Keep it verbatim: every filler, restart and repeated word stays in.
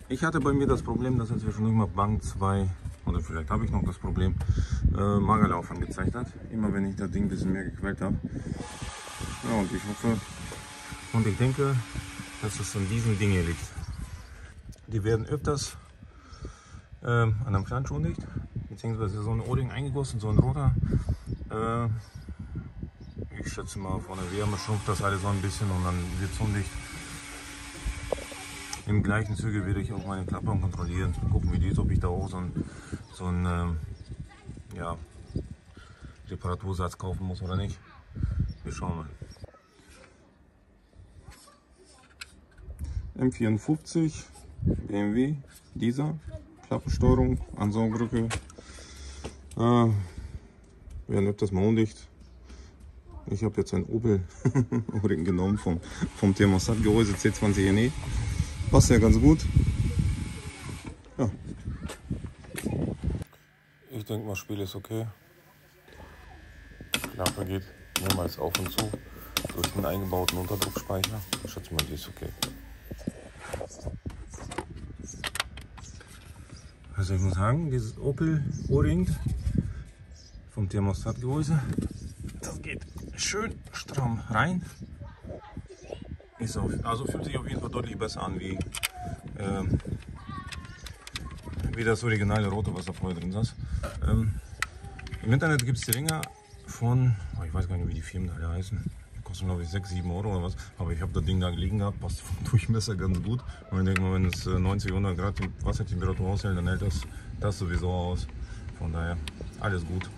Ich hatte bei mir das Problem, dass er zwischendurch mal Bank zwei, oder vielleicht habe ich noch das Problem, äh, Magerlauf angezeigt hat. Immer wenn ich das Ding ein bisschen mehr gequält habe. Ja, und ich hoffe und ich denke, dass es an diesen Dingen liegt. Die werden öfters ähm, an einem Flanschundicht, beziehungsweise so ein O-Ring eingegossen, so ein roter. Äh, ich schätze mal, von der Wärme schrumpft das alles so ein bisschen und dann wird es undicht. Im gleichen Zuge werde ich auch meine Klappern kontrollieren, gucken wie die ist, ob ich da auch so ein, so ein ähm, ja, Reparatursatz kaufen muss oder nicht. Wir schauen mal. M vierundfünfzig, B M W, dieser, Klappensteuerung, Ansaugrücke, äh, werden öfters mal undicht. Ich habe jetzt ein Opel O-Ring genommen vom, vom Thermostatgehäuse C zwanzig N E. Passt ja ganz gut. Ja. Ich denke mal, Spiel ist okay. Klappe geht mehrmals auf und zu durch den eingebauten Unterdruckspeicher. Ich schätze mal, die ist okay. Also ich muss sagen, dieses Opel O-Ring vom Thermostatgehäuse, das geht schön stramm rein. Ist auf, also fühlt sich auf jeden Fall deutlich besser an wie, ähm, wie das originale rote, was da vorher drin saß. Ähm, Im Internet gibt es die Dinger von, oh, ich weiß gar nicht, wie die Firmen alle heißen. Die kosten glaube ich sechs, sieben Euro oder was. Aber ich habe das Ding da liegen gehabt, passt vom Durchmesser ganz gut. Und ich denke mal, wenn es neunzig, hundert Grad Wassertemperatur aushält, dann hält das, das sowieso aus. Von daher alles gut.